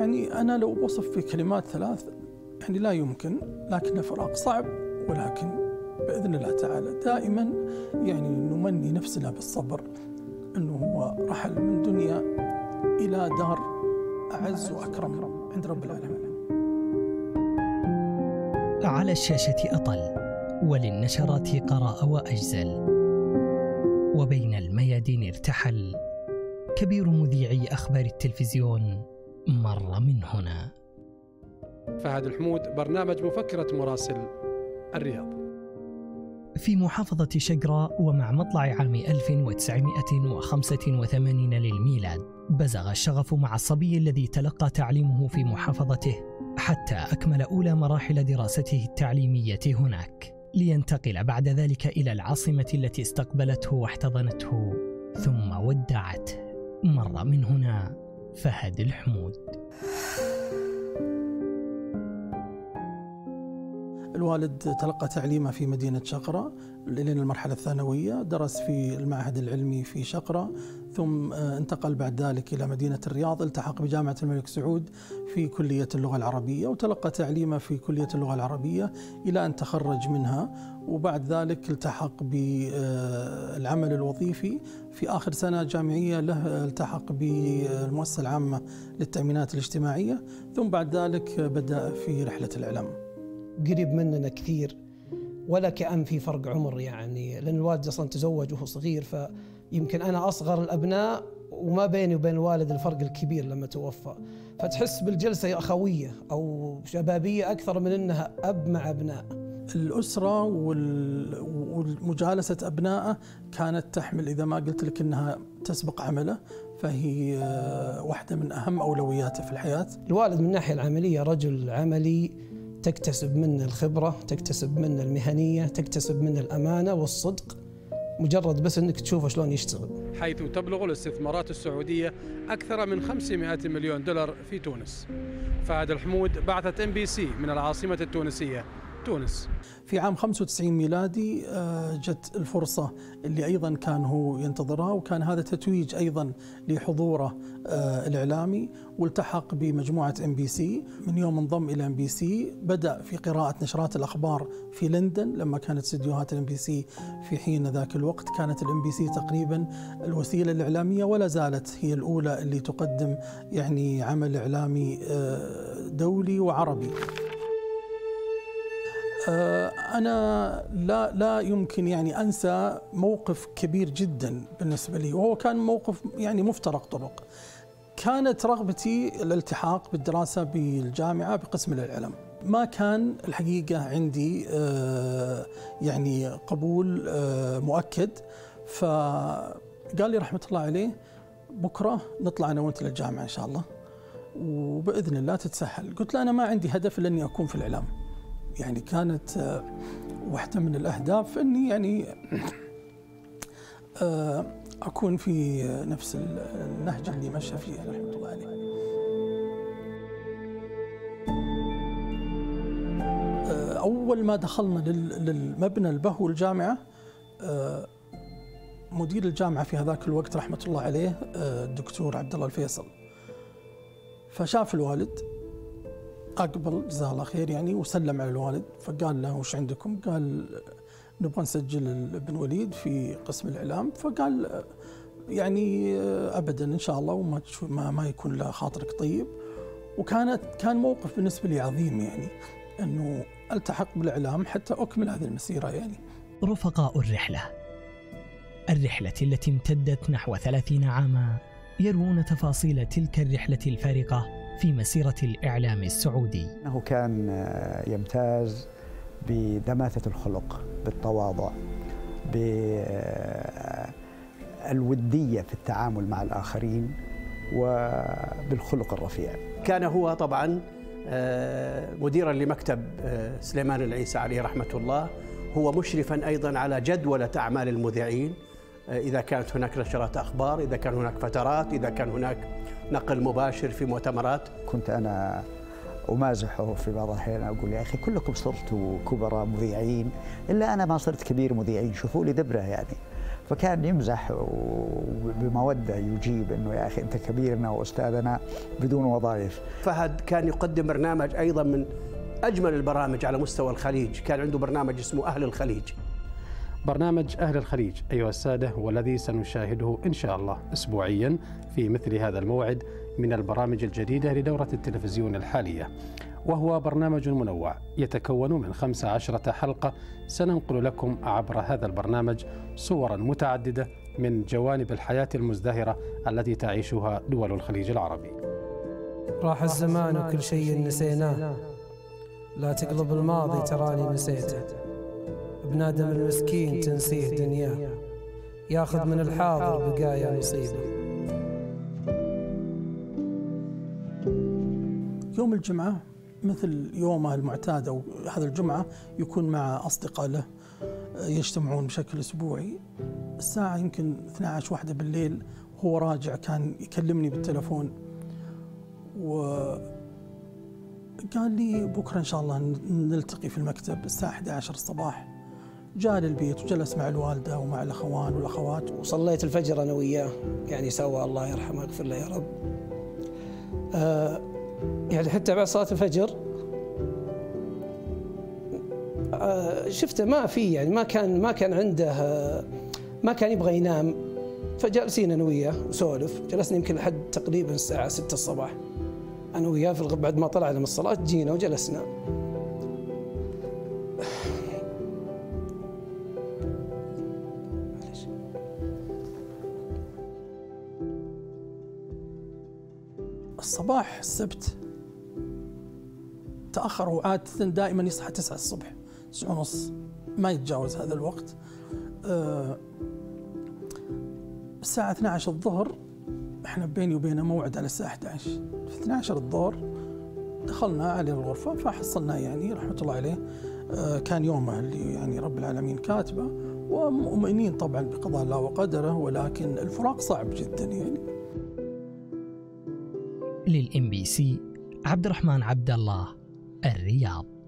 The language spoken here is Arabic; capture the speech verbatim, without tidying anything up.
يعني أنا لو بوصف في كلمات ثلاث يعني لا يمكن، لكن فراق صعب، ولكن بإذن الله تعالى دائما يعني نمني نفسنا بالصبر، أنه هو رحل من دنيا إلى دار أعز وأكرم عند رب العالمين. على الشاشة أطل، وللنشرات قرأ وأجزل، وبين الميادين ارتحل، كبير مذيعي أخبار التلفزيون مر من هنا. فهد الحمود، برنامج مفكرة مراسل، الرياض. في محافظة شقرة ومع مطلع عام ألف وتسعمائة وخمسة وثمانين للميلاد، بزغ الشغف مع الصبي الذي تلقى تعليمه في محافظته حتى أكمل أولى مراحل دراسته التعليمية هناك، لينتقل بعد ذلك إلى العاصمة التي استقبلته واحتضنته ثم ودعته. مر من هنا فهد الحمود. الوالد تلقى تعليمه في مدينة شقرة لين المرحلة الثانوية، درس في المعهد العلمي في شقرة، ثم انتقل بعد ذلك إلى مدينة الرياض، التحق بجامعة الملك سعود في كلية اللغة العربية، وتلقى تعليمه في كلية اللغة العربية إلى أن تخرج منها، وبعد ذلك التحق بالعمل الوظيفي في آخر سنة جامعية له، التحق بالمؤسسة العامة للتأمينات الاجتماعية، ثم بعد ذلك بدأ في رحلة الإعلام. قريب مننا كثير، ولا كأن في فرق عمر يعني، لأن الوالد أصلا تزوج وهو صغير، فيمكن أنا أصغر الأبناء وما بيني وبين الوالد الفرق الكبير لما توفى، فتحس بالجلسة أخوية أو شبابية أكثر من أنها أب مع أبناء. الأسرة والمجالسة أبنائه كانت تحمل، إذا ما قلت لك أنها تسبق عمله، فهي واحدة من أهم أولوياته في الحياة. الوالد من الناحية العملية رجل عملي، تكتسب منه الخبرة، تكتسب منه المهنية، تكتسب منه الأمانة والصدق، مجرد بس أنك تشوفه شلون يشتغل. حيث تبلغ الاستثمارات السعودية أكثر من خمسمائة مليون دولار في تونس. فهد الحمود، بعثة إم بي سي من العاصمة التونسية تونس. في عام خمسة وتسعين ميلادي جت الفرصة اللي أيضا كان هو ينتظرها، وكان هذا تتويج أيضا لحضوره الإعلامي، والتحق بمجموعة إم بي سي. من يوم انضم إلى إم بي سي بدأ في قراءة نشرات الأخبار في لندن، لما كانت استديوهات الإم بي سي في حين ذاك الوقت كانت الإم بي سي تقريبا الوسيلة الإعلامية، ولا زالت هي الأولى اللي تقدم يعني عمل إعلامي دولي وعربي. أنا لا لا يمكن يعني أنسى موقف كبير جدا بالنسبة لي، وهو كان موقف يعني مفترق طرق. كانت رغبتي الالتحاق بالدراسة بالجامعة بقسم الإعلام، ما كان الحقيقة عندي يعني قبول مؤكد، فقال لي رحمة الله عليه بكرة نطلع أنا وأنت للجامعة إن شاء الله وبإذن الله تتسهل. قلت له أنا ما عندي هدف إلا أني أكون في الإعلام، يعني كانت واحدة من الأهداف أني يعني أكون في نفس النهج اللي مشى فيه رحمة الله عليه. أول ما دخلنا للمبنى البهو الجامعة، مدير الجامعة في هذاك الوقت رحمة الله عليه الدكتور عبد الله الفيصل، فشاف الوالد أقبل جزاه الله خير يعني وسلم على الوالد، فقال له وش عندكم؟ قال نبغى نسجل ابن وليد في قسم الإعلام. فقال يعني أبدا إن شاء الله، وما ما, ما يكون له خاطرك طيب. وكانت كان موقف بالنسبة لي عظيم، يعني أنه ألتحق بالإعلام حتى أكمل هذه المسيرة. يعني رفقاء الرحلة، الرحلة التي امتدت نحو ثلاثين عاما، يروون تفاصيل تلك الرحلة الفارقة في مسيرة الإعلام السعودي. أنه كان يمتاز بدماثة الخلق، بالتواضع، بالودية في التعامل مع الآخرين، وبالخلق الرفيع. كان هو طبعا مديرا لمكتب سليمان العيسى عليه رحمة الله، هو مشرفا أيضا على جدولة أعمال المذيعين، إذا كانت هناك نشرات أخبار، إذا كان هناك فترات، إذا كان هناك نقل مباشر في مؤتمرات. كنت أنا أمازحه في بعض الأحيان، أقول يا أخي كلكم صرتوا كبراء مذيعين إلا أنا ما صرت كبير مذيعين، شوفوا لي دبرة يعني. فكان يمزح بمودة، يجيب أنه يا أخي أنت كبيرنا وأستاذنا بدون وظائف. فهد كان يقدم برنامج أيضا من أجمل البرامج على مستوى الخليج، كان عنده برنامج اسمه أهل الخليج. برنامج أهل الخليج أيها السادة هو الذي سنشاهده إن شاء الله أسبوعيا في مثل هذا الموعد من البرامج الجديدة لدورة التلفزيون الحالية، وهو برنامج منوع يتكون من خمس عشرة حلقة. سننقل لكم عبر هذا البرنامج صورا متعددة من جوانب الحياة المزدهرة التي تعيشها دول الخليج العربي. راح الزمان وكل شيء نسيناه، لا تقلب الماضي تراني نسيته، بنادم المسكين تنسيه دنياه، ياخذ من الحاضر بقايا نصيبه. يوم الجمعة مثل يومه المعتاد أو هذا الجمعة يكون مع أصدقاء له يجتمعون بشكل أسبوعي. الساعة يمكن اثنتي عشرة واحدة بالليل هو راجع كان يكلمني بالتلفون وقال لي بكرة إن شاء الله نلتقي في المكتب الساعة إحدى عشرة الصباح. جاء للبيت وجلس مع الوالدة ومع الأخوان والأخوات وصليت الفجر أنا وياه، يعني سوى الله يرحمه ويغفر له يا رب. آه يعني حتى بعد صلاة الفجر آه شفته ما في يعني ما كان ما كان عنده آه ما كان يبغى ينام، فجالسين أنا وياه وسولف. جلسنا يمكن لحد تقريبا الساعة ستة الصباح أنا وياه في الغد. بعد ما طلعنا من الصلاة جينا وجلسنا. الصباح السبت تأخر، وعادة دائما يصحى تسعة الصبح، تسعة ونص، ما يتجاوز هذا الوقت. أه الساعة اثنتي عشرة الظهر احنا بيني وبينه موعد على الساعة إحدى عشر. في اثنتي عشرة الظهر دخلنا عليه الغرفة فحصلنا يعني رحمة الله عليه. أه كان يومه اللي يعني رب العالمين كاتبه، ومؤمنين طبعا بقضاء الله وقدره، ولكن الفراق صعب جدا يعني. للإم بي سي عبد الرحمن عبد الله، الرياض.